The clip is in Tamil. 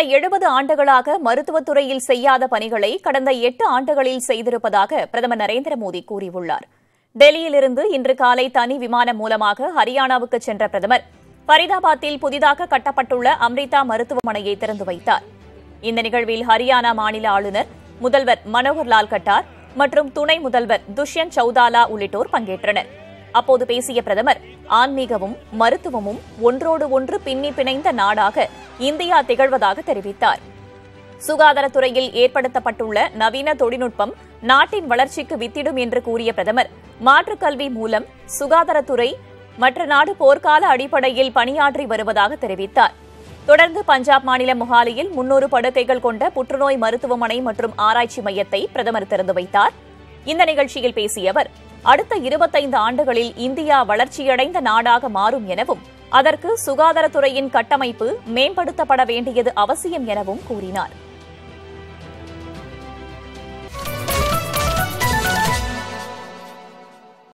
கடந்த 70 ஆண்டுகளாக மருத்துவத்துறையில் செய்யாத பணிகளை கடந்த 8 ஆண்டுகளில் செய்திருப்பதாக பிரதமர் நரேந்திர மோடி கூறியுள்ளார். டெல்லியிலிருந்து இன்று காலை தனி விமானம் மூலமாக ஹரியானாவுக்கு சென்ற பிரதமர் பரிதாபாத்தில் புதிதாக கட்டப்பட்டுள்ள அம்ரிதா மருத்துவமனையை திறந்து வைத்தார். இந்த நிகழ்வில் ஹரியானா மாநில ஆளுநர் முதல்வர் மனோகர்லால் கட்டார் மற்றும் துணை முதல்வர் துஷ்யந்த் சௌதாலா உள்ளிட்டோர் பங்கேற்றனர். அப்போது பேசிய பிரதமர், ஆன்மீகமும் மருத்துவமும் ஒன்றோடு ஒன்று பின்னி பிணைந்த நாடாக இந்தியா திகழ்வதாக தெரிவித்தார். சுகாதாரத்துறையில் ஏற்படுத்தப்பட்டுள்ள நவீன தொழில்நுட்பம் நாட்டின் வளர்ச்சிக்கு வித்திடும் என்று கூறிய பிரதமர், மாற்றுக் கல்வி மூலம் சுகாதாரத்துறை மற்ற நாடு போர்க்கால அடிப்படையில் பணியாற்றி வருவதாக தெரிவித்தார். தொடர்ந்து பஞ்சாப் மாநிலம் மொஹாலியில் 300 படுக்கைகள் கொண்ட புற்றுநோய் மருத்துவமனை மற்றும் ஆராய்ச்சி மையத்தை பிரதமர் திறந்து வைத்தார். இந்த நிகழ்ச்சியில் பேசிய அவர், அடுத்த 25 ஆண்டுகளில் இந்தியா வளர்ச்சியடைந்த நாடாக மாறும் எனவும் அதற்கு சுகாதாரத்துறையின் கட்டமைப்பு மேம்படுத்தப்பட வேண்டியது அவசியம் எனவும் கூறினார்.